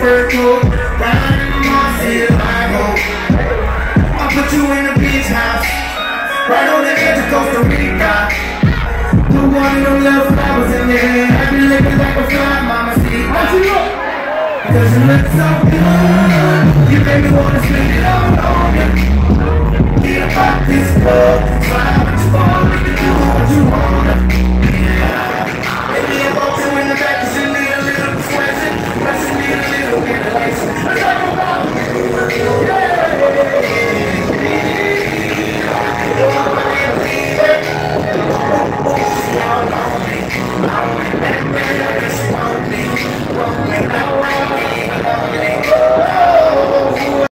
fur coat, riding in my Chicago. I put you in the beach house, right on the edge of Costa Rica. Put one of them little flowers in there, I be looking like a fly, mama, see. Cause you look so good, you make me wanna spend it all on you. Get about this club,